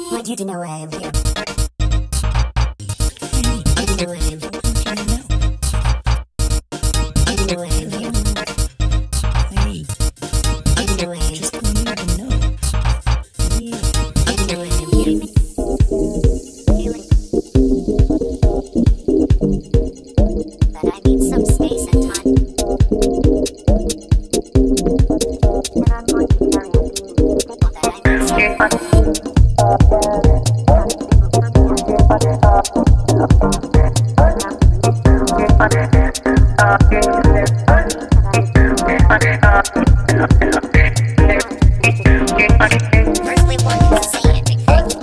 Want you to know I am here. I know I am here. I know I am here. Hey, I know I am. just want you to know. Yeah. I know I am here. But I need some space and time. And I'm going to tell you people that I need some First we wanted to say anything.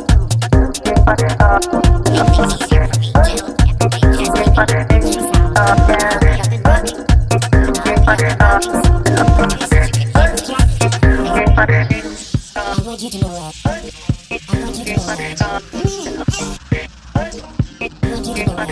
Make things easier for me, Jill. Everything has been chased out. We have been running. And I have been running. Since you can hear me. I want you to know that. I want you to know that. I want you to know that. I want you to know that.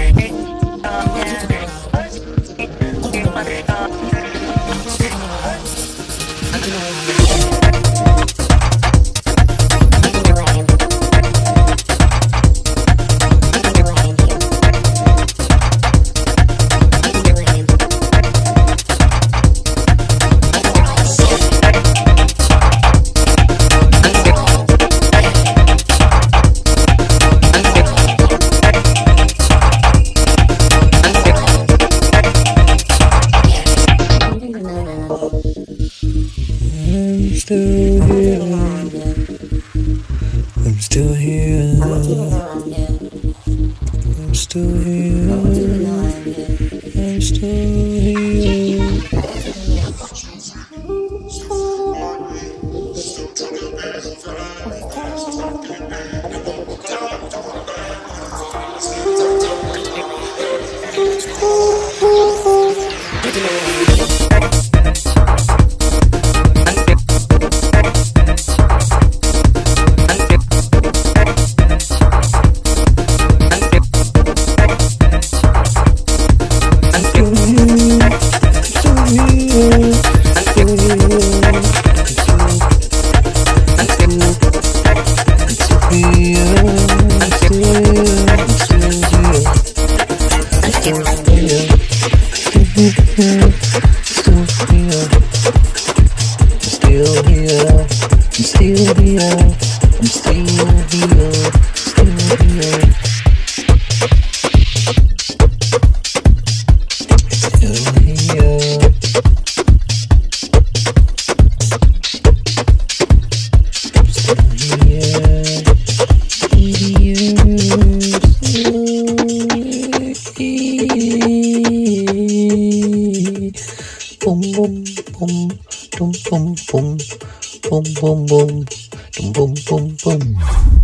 I'm still here. I'm still here. I'm still here. Boom, boom, boom, boom, boom, boom, boom, boom, boom, boom.